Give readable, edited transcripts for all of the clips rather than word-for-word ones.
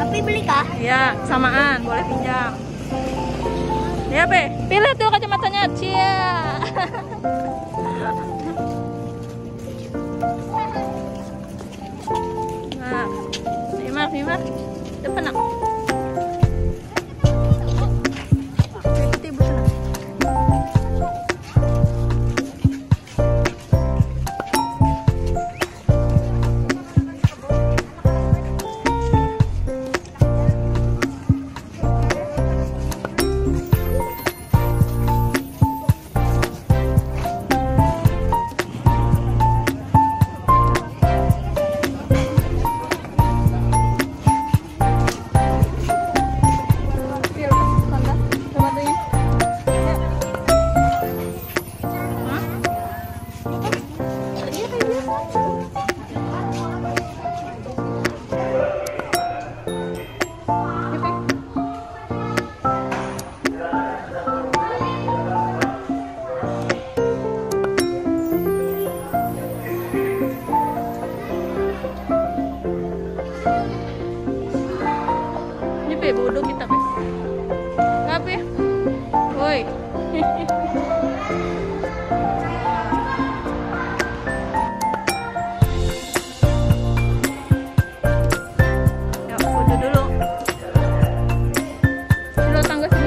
Tapi beli kah? Iya, samaan, boleh pinjam. Ya, Be. Pilih tuh kacamatanya. Cia. Nah, simak. Depan nak. Be, bodoh kita, Be. Ngapain? Woi. Ya, bodoh dulu. Dulu tangga sini.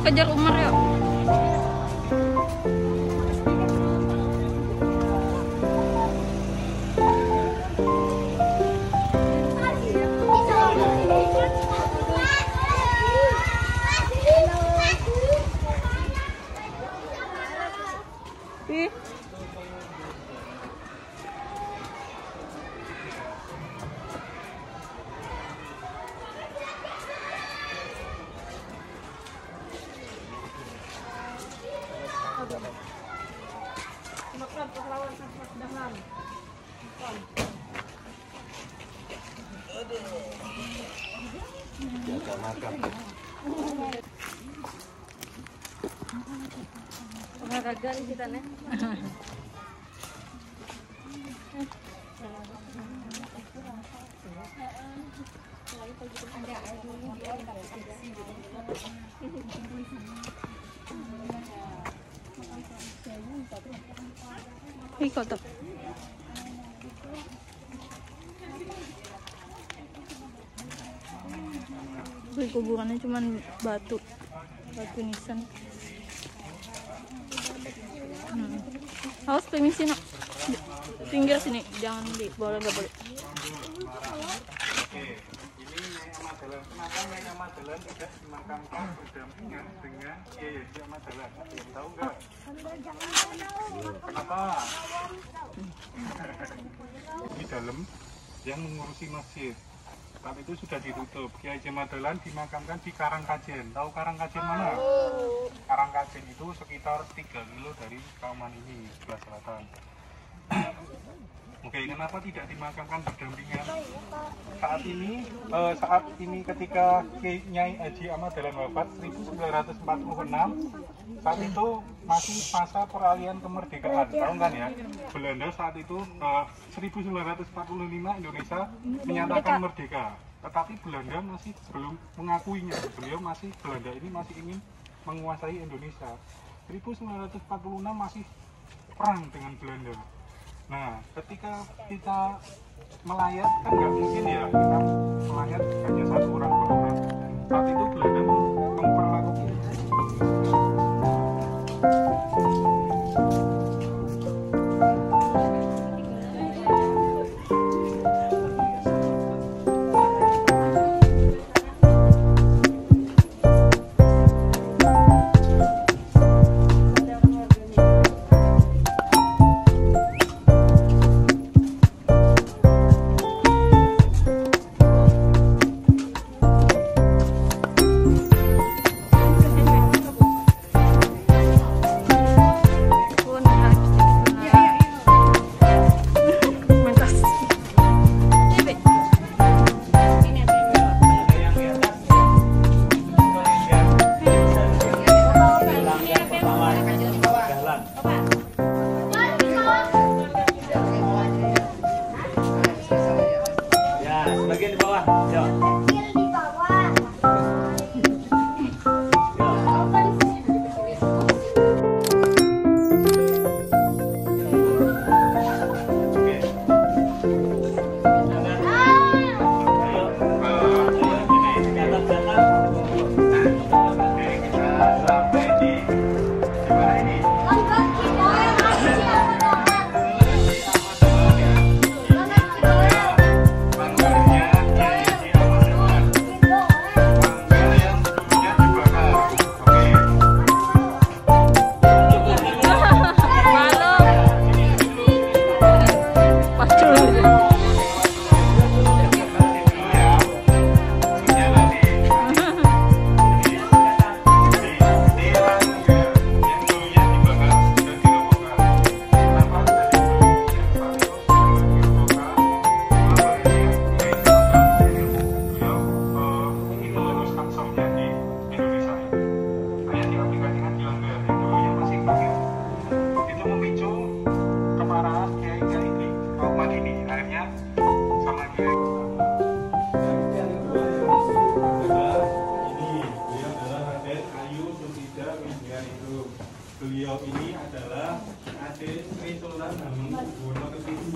kejar Umar yuk. Olahraga nih kita nih. Ikut tuh. Kuburannya cuman batu nisan. Awas permisi nak, pinggir sini, jangan di boleh nggak boleh. Oke, ini Nyai Ahmad Dahlan. Kenapa Nyai Ahmad Dahlan tidak dimakamkan berdampingan dengan Kiai Haji Ahmad Dahlan? Ada yang tahu nggak? Kenapa? Di dalam yang mengurusi masjid. Saat itu sudah ditutup. Kiai Haji Ahmad Dahlan dimakamkan di Karangkajen. Tahu Karangkajen mana? Karangkajen itu sekitar 3 kilo dari Kauman ini, sebelah selatan. Oke, kenapa tidak dimakamkan berdampingan? Saat ini ketika Nyai Haji Ahmad Dahlan wafat 1946, saat itu masih masa peralihan kemerdekaan, tahu kan ya? Belanda saat itu 1945 Indonesia menyatakan merdeka, tetapi Belanda masih belum mengakuinya. Belanda ini masih ingin menguasai Indonesia. 1946 masih perang dengan Belanda. Nah, ketika kita melayat kan nggak mungkin ya kita melayat hanya satu orang per orang. Saat itu Belanda memperlakukan beliau ini adalah adik Sri Sultan Hamengkubuwono ke-7.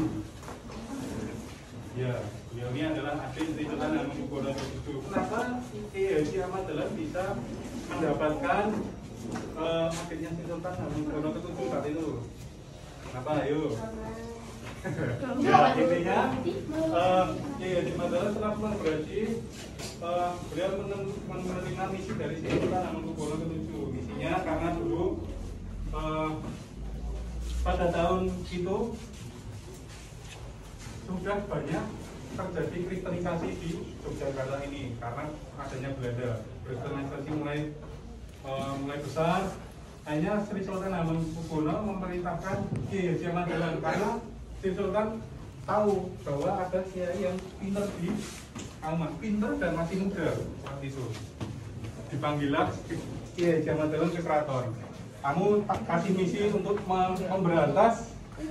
Ya, beliau ini adalah adik Sri Sultan Hamengkubuwono ke-7. Kenapa Kiai Haji Ahmad Dahlan bisa mendapatkan akhirnya si Sultan Hamengkubuwono ke-7 saat itu. Apa? Ayo. Ya, intinya Kiai Haji Madalan telah berhaji beliau menerima misi dari si Sultan Hamengkubuwono ke-7. Misinya karena dulu pada tahun itu sudah banyak terjadi kristenisasi di Yogyakarta ini karena adanya Belanda. Kristenisasi mulai besar. Hanya Sri Sultan Hamengkubuwono memerintahkan Kiai Haji Madalan karena Sri Sultan tahu bahwa ada kiai yang pintar di Alman, pintar dan masih muda saat itu. Dipanggillah Kiai Haji Madalan ke keraton. Kamu kasih misi untuk memberantas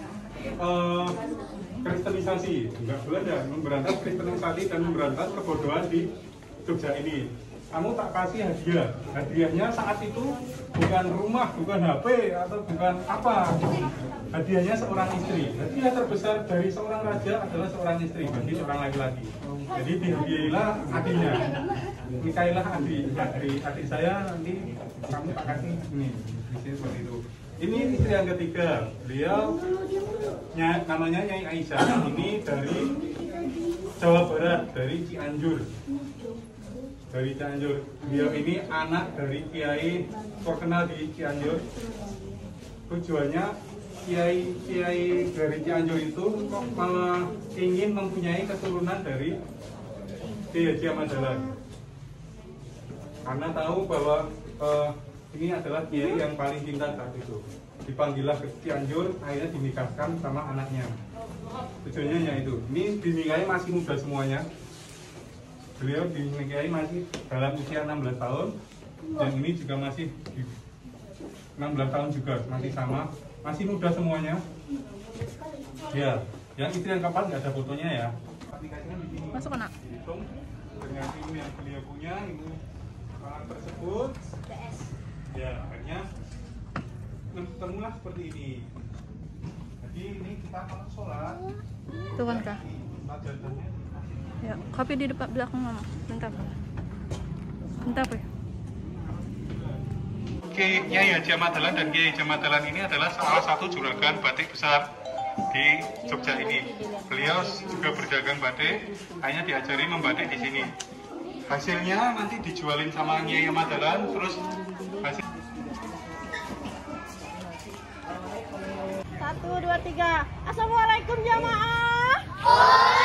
kristenisasi, enggak Belanda, memberantas kristenisasi dan memberantas kebodohan di Jogja ini. Kamu tak kasih hadiah. Hadiahnya saat itu bukan rumah, bukan HP atau bukan apa. Hadiahnya seorang istri. Hadiah terbesar dari seorang raja adalah seorang istri bagi seorang laki-laki. Jadi dihadiahilah adiknya. Nikahilah adik saya, nanti kamu tak kasih ini. Seperti itu. Ini istri yang ketiga. Beliau namanya Nyai Aisyah. Ini dari Jawa Barat, dari Cianjur. Dari Cianjur. Beliau ini anak dari kiai terkenal di Cianjur. Tujuannya kiai dari Cianjur itu ingin mempunyai keturunan dari Kiai Haji Madalan. Karena tahu bahwa ini adalah kiai yang paling pintar saat itu. Dipanggillah ke Cianjur, akhirnya dinikahkan sama anaknya. Tujuannya itu. Ini dinikahi masih muda semuanya. Beliau dinikahi masih dalam usia 16 tahun dan ini juga masih 16 tahun juga masih sama, masih muda semuanya. Ya, yang istri yang keempat nggak ada fotonya ya. Aplikasinya di sini. Masuk anak. Dihitung dengan ilmu yang beliau punya, ilmu tersebut. Ya, akhirnya temulah seperti ini. Jadi ini kita kalau sholat. Tuh kan kak. Ya, kopi di depan belakang mama. Bentar. Bentar ya. Kiai Haji Madalan dan Kiai Haji Madalan ini adalah salah satu juragan batik besar di Jogja ini. Beliau juga berdagang batik, hanya diajari membatik di sini. Hasilnya nanti dijualin sama Kiai Madalan, terus hasil 1, 2, 3. Assalamualaikum jamaah.